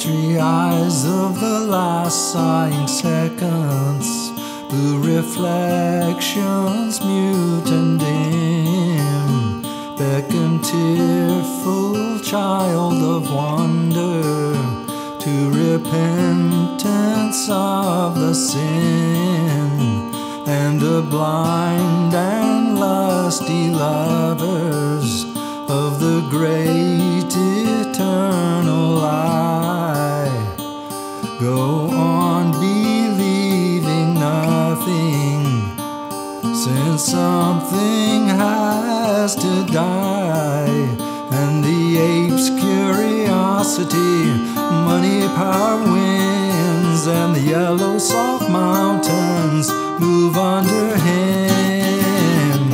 wintry eyes of the last sighing seconds, blue reflections mute and dim, beckon tearful child of wonder to repentance of the sin, and the blind and lusty lovers of the great eternal lie go on believing nothing, since something has to die. And the ape's curiosity, money, power wins, and the yellow soft mountains move under him.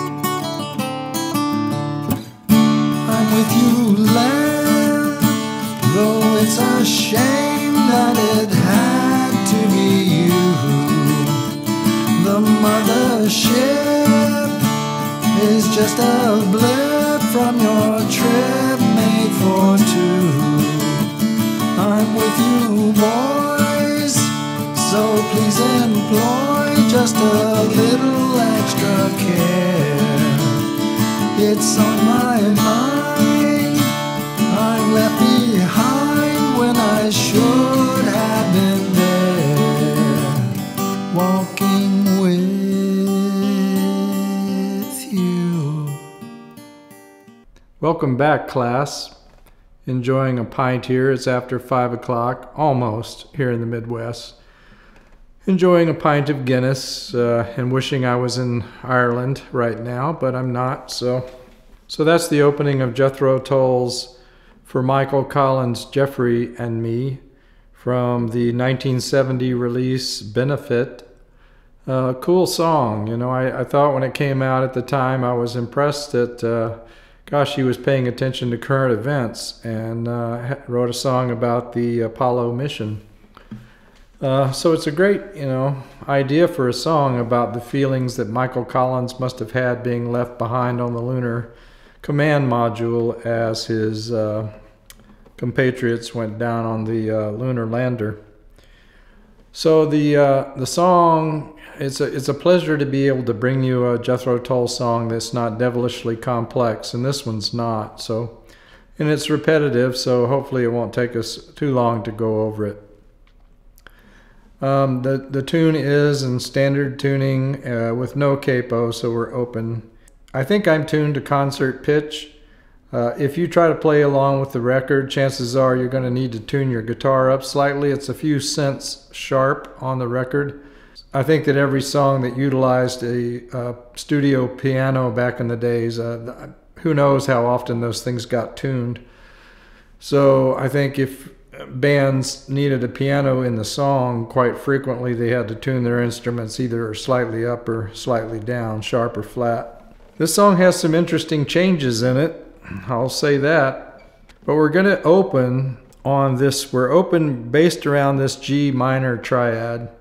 I'm with you, land, though it's a shame that it had to be you. The mothership is just a blip from your trip made for two. I'm with you, boys, so please employ just a little extra care. It's on my mind, I'm left behind when I should have been there, walking with you. Welcome back, class. Enjoying a pint here. It's after 5 o'clock, almost, here in the Midwest. Enjoying a pint of Guinness and wishing I was in Ireland right now, but I'm not. So that's the opening of Jethro Tull's For Michael Collins, Jeffrey and Me from the 1970 release Benefit. Cool song. You know, I thought when it came out at the time, I was impressed that gosh, he was paying attention to current events and wrote a song about the Apollo mission. So it's a great, idea for a song about the feelings that Michael Collins must have had being left behind on the Lunar Command Module as his compatriots went down on the lunar lander. So the song, it's a pleasure to be able to bring you a Jethro Tull song that's not devilishly complex, and this one's not. So, and it's repetitive, so hopefully it won't take us too long to go over it. The tune is in standard tuning with no capo, so we're open. I think I'm tuned to concert pitch. If you try to play along with the record, chances are you're going to need to tune your guitar up slightly. It's a few cents sharp on the record. I think that every song that utilized a studio piano back in the days, who knows how often those things got tuned. So I think if bands needed a piano in the song, quite frequently they had to tune their instruments either slightly up or slightly down, sharp or flat. This song has some interesting changes in it, I'll say that. But we're going to open on this, we're open based around this G minor triad.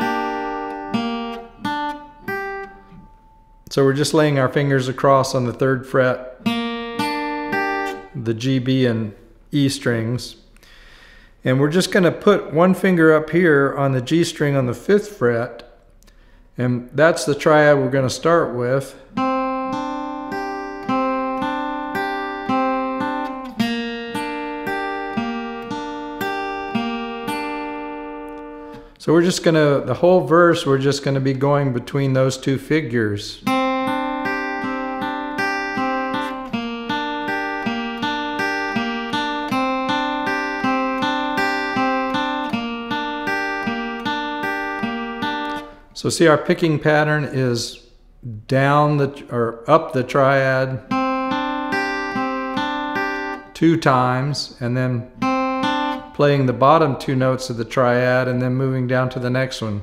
So we're just laying our fingers across on the 3rd fret, the G, B, and E strings. And we're just going to put one finger up here on the G string on the 5th fret. And that's the triad we're going to start with. So we're just going to, the whole verse, we're just going to be going between those two figures. So see, our picking pattern is down or up the triad 2 times, and then playing the bottom 2 notes of the triad and then moving down to the next one.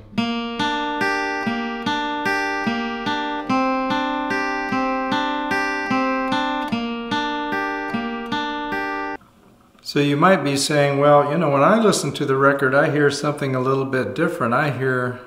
So you might be saying, well, when I listen to the record, I hear something a little bit different. I hear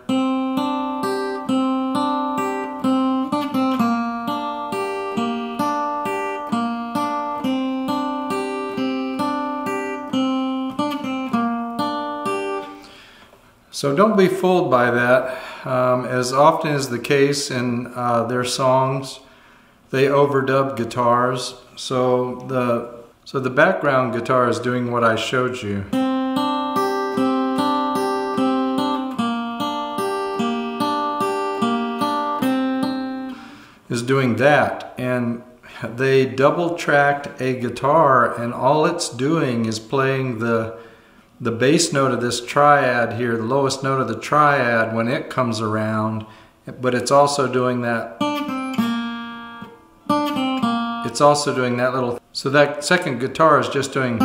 So don't be fooled by that. As often is the case in their songs, they overdub guitars. So the background guitar is doing what I showed you. Is doing that, and they double tracked a guitar, and all it's doing is playing the bass note of this triad here, the lowest note of the triad when it comes around, but it's also doing that. It's also doing that little, so that second guitar is just doing.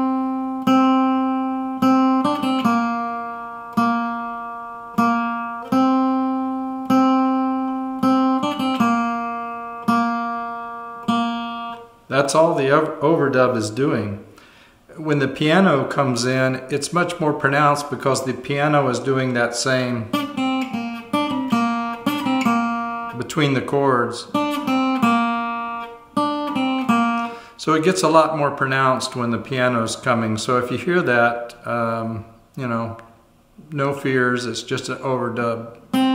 That's all the overdub is doing. When the piano comes in, it's much more pronounced because the piano is doing that same between the chords. So it gets a lot more pronounced when the piano's coming. So if you hear that, you know, no fears, it's just an overdub.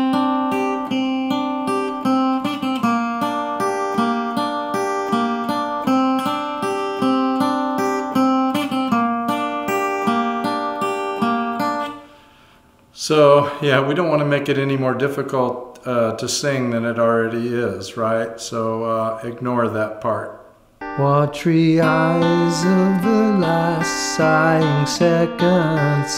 So yeah, we don't want to make it any more difficult to sing than it already is, right? So ignore that part. Watery eyes of the last sighing seconds.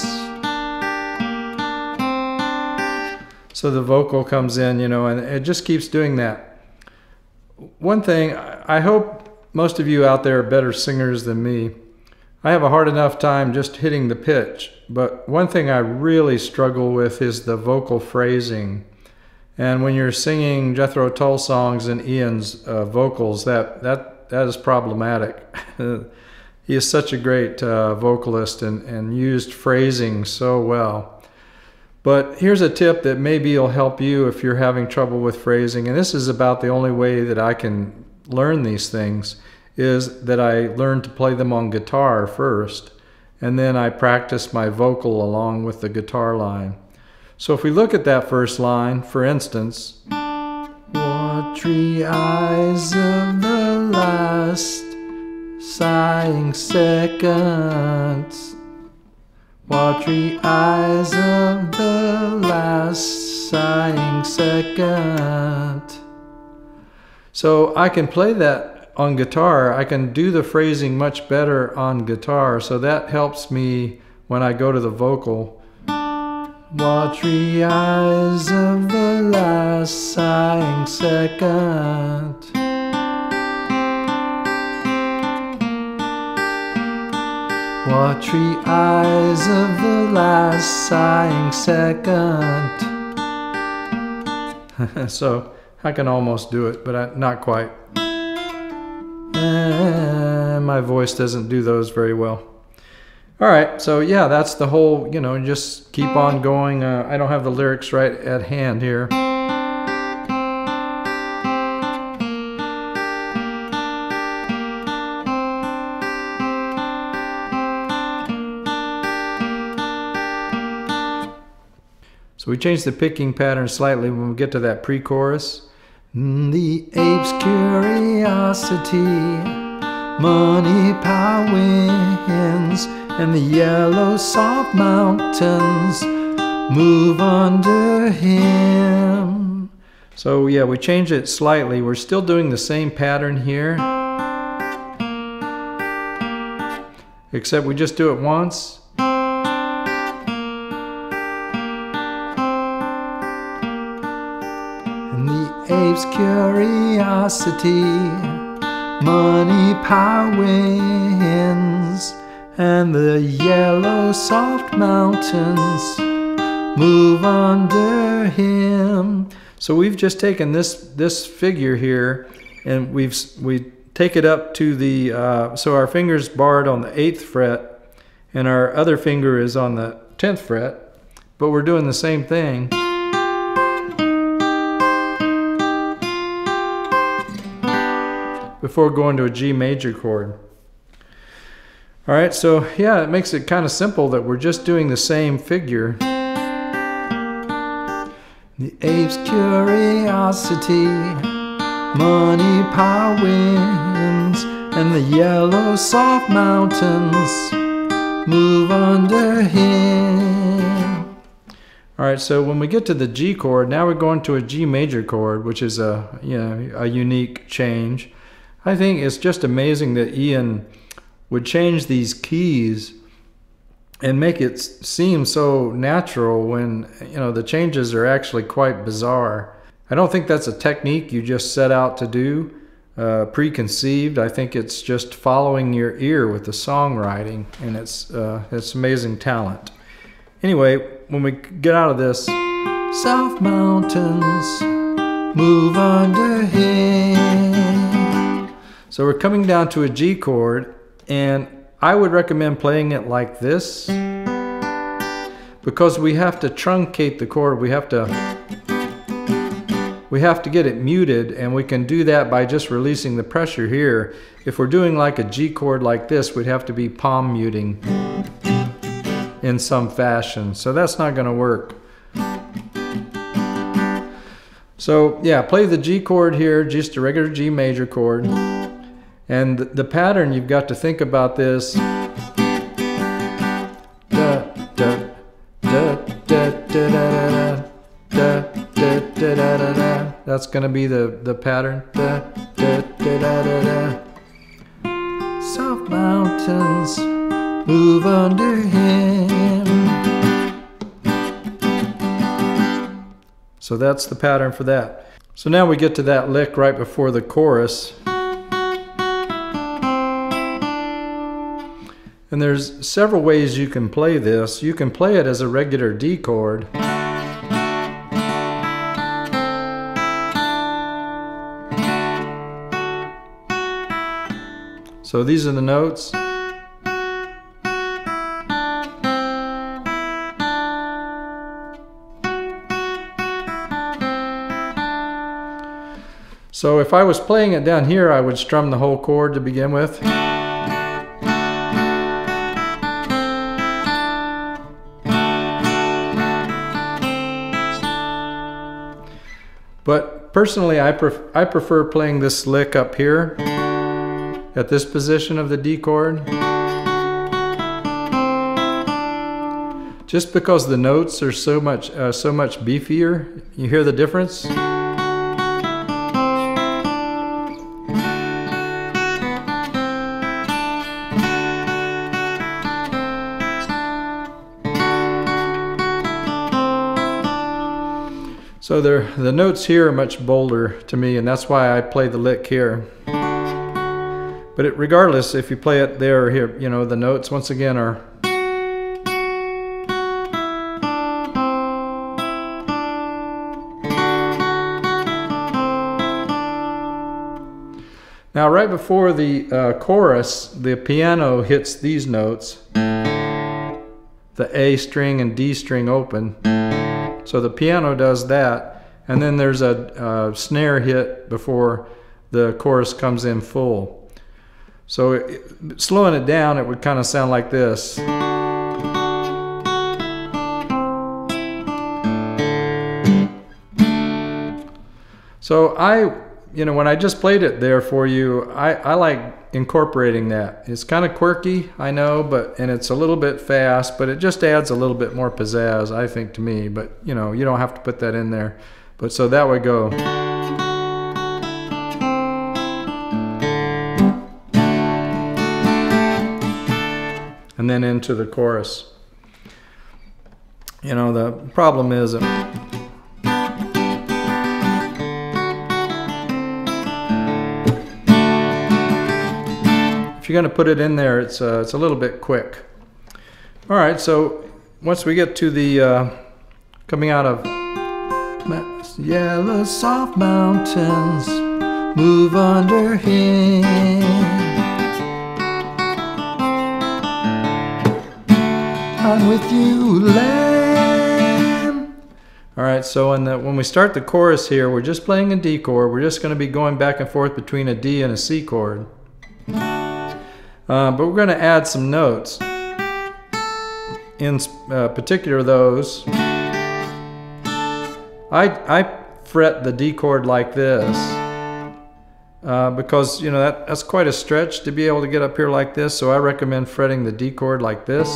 So the vocal comes in, you know, and it just keeps doing that. One thing, I hope most of you out there are better singers than me. I have a hard enough time just hitting the pitch, but one thing I really struggle with is the vocal phrasing. And when you're singing Jethro Tull songs and Ian's vocals, that is problematic. He is such a great vocalist and used phrasing so well. But here's a tip that maybe will help you if you're having trouble with phrasing, and this is about the only way that I can learn these things, is that I learn to play them on guitar first, and then I practice my vocal along with the guitar line. So if we look at that first line, for instance, watery eyes of the last sighing seconds. Watery eyes of the last sighing second. So I can play that on guitar. I can do the phrasing much better on guitar, so that helps me when I go to the vocal. Watery eyes of the last sighing second. Watery eyes of the last sighing second. So I can almost do it, but not quite. My voice doesn't do those very well. All right, so yeah, that's the whole, you know, just keep on going. I don't have the lyrics right at hand here. So we change the picking pattern slightly when we get to that pre-chorus. The ape's curiosity, money, power, winds, and the yellow soft mountains move under him. So yeah, we change it slightly. We're still doing the same pattern here, except we just do it once. And the ape's curiosity, money, power, winds, and the yellow soft mountains move under him. So we've just taken this figure here, and we take it up to the so our finger's barred on the 8th fret, and our other finger is on the 10th fret, but we're doing the same thing. Before going to a G major chord. All right, so yeah, it makes it kind of simple that we're just doing the same figure. The ape's curiosity, money, power, winds, and the yellow soft mountains move under him. Alright, so when we get to the G chord, now we're going to a G major chord, which is a unique change. I think it's just amazing that Ian would change these keys and make it seem so natural when the changes are actually quite bizarre. I don't think that's a technique you just set out to do, preconceived. I think it's just following your ear with the songwriting, and it's amazing talent. Anyway, when we get out of this, South mountains move under him. So we're coming down to a G chord, and I would recommend playing it like this, because we have to truncate the chord. We have to get it muted, and we can do that by just releasing the pressure here. If we're doing like a G chord like this, we'd have to be palm muting in some fashion. So that's not going to work. So yeah, play the G chord here, just a regular G major chord. And the pattern, you've got to think about this. Da, da, da, da, da, da, da, da, da, da. That's going to be the pattern. Da, da, da, da, da, da. South mountains move under him. So that's the pattern for that. So now we get to that lick right before the chorus. And there's several ways you can play this. You can play it as a regular D chord. So these are the notes. So if I was playing it down here, I would strum the whole chord to begin with. But personally, I prefer playing this lick up here at this position of the D chord, just because the notes are so much beefier. You hear the difference? So the notes here are much bolder to me, and that's why I play the lick here. But regardless, if you play it there or here, the notes once again are. Now right before the chorus, the piano hits these notes, the A string and D string open. So the piano does that, and then there's a snare hit before the chorus comes in full. So slowing it down, it would kind of sound like this. So when I just played it there for you, I like incorporating that. It's kind of quirky, I know, and it's a little bit fast, but it just adds a little bit more pizzazz, I think, to me. But you don't have to put that in there. But so that would go. And then into the chorus. The problem is if you're going to put it in there, it's a little bit quick. All right, so once we get to the coming out of yellow soft mountains move under him. I'm with you, lamb. All right, so when we start the chorus here, we're just playing a D chord. We're just going to be going back and forth between a D and a C chord. But we're going to add some notes, in particular those I fret the D chord like this because, you know, that's quite a stretch to be able to get up here like this, so I recommend fretting the D chord like this.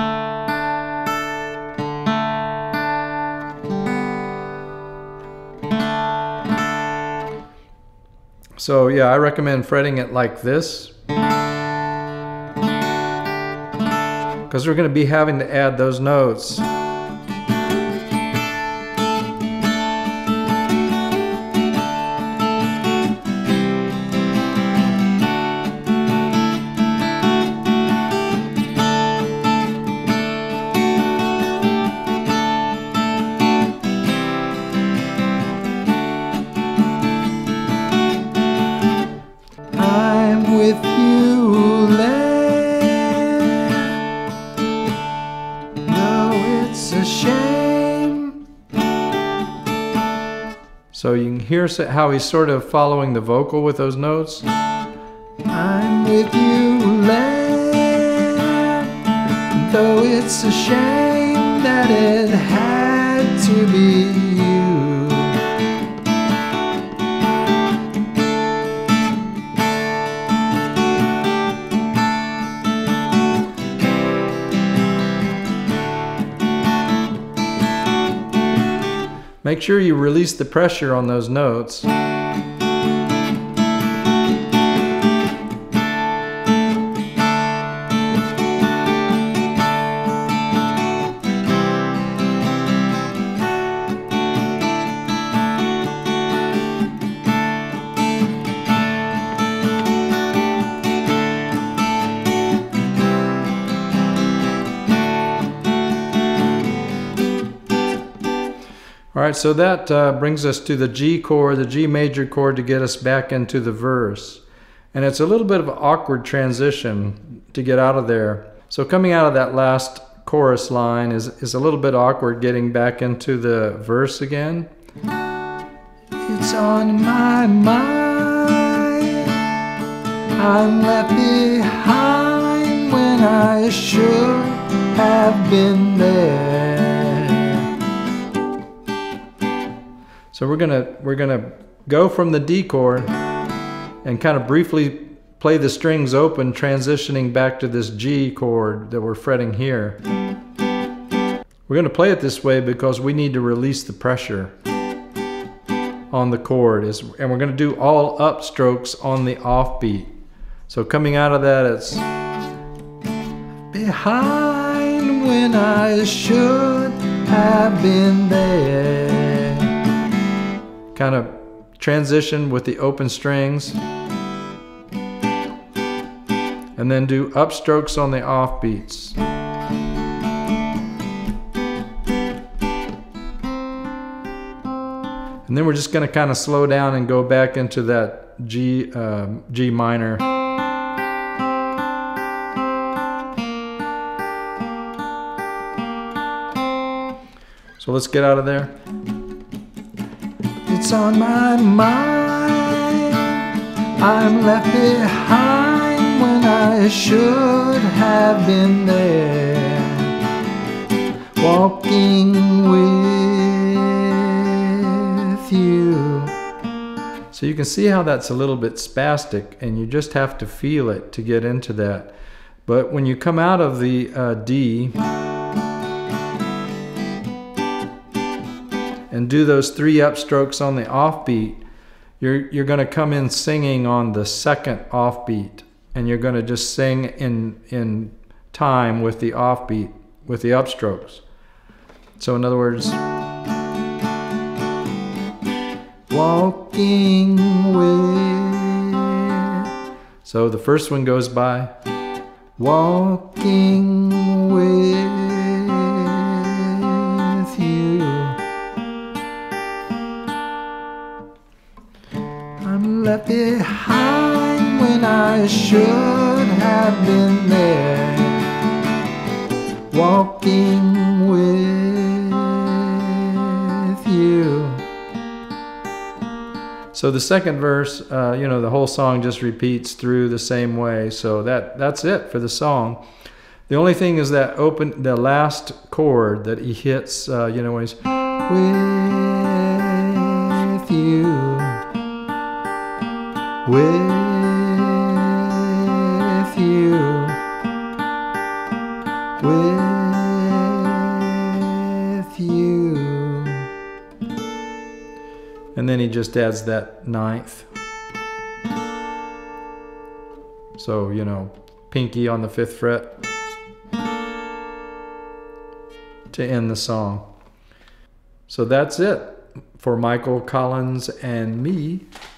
So yeah, I recommend fretting it like this, because we're going to be having to add those notes. I'm with you, land, though it's a shame. So you can hear how he's sort of following the vocal with those notes. I'm with you, land, though it's a shame that it had to be you. Make sure you release the pressure on those notes. All right, so that brings us to the G chord, the G major chord, to get us back into the verse. And it's a little bit of an awkward transition to get out of there. So coming out of that last chorus line is a little bit awkward, getting back into the verse again. It's on my mind, I'm left behind when I should have been there. So we're gonna go from the D chord and kind of briefly play the strings open, transitioning back to this G chord that we're fretting here. We're gonna play it this way because we need to release the pressure on the chord, and we're gonna do all upstrokes on the offbeat. So coming out of that, it's behind when I should have been there. Kind of transition with the open strings, and then do upstrokes on the offbeats. And then we're just going to kind of slow down and go back into that G minor. So let's get out of there. It's on my mind, I'm left behind when I should have been there, walking with you. So you can see how that's a little bit spastic, and you just have to feel it to get into that. But when you come out of the D and do those 3 upstrokes on the offbeat, you're going to come in singing on the second offbeat, and you're going to just sing in time with the offbeat, with the upstrokes. So in other words, walking with. So the first one goes by walking with you. I'm left behind when I should have been there, walking with you. So the second verse, the whole song just repeats through the same way. So that's it for the song. The only thing is that the last chord that he hits, when he's with with you, with you. And then he just adds that ninth. So, you know, pinky on the 5th fret to end the song. So that's it for Michael Collins and me.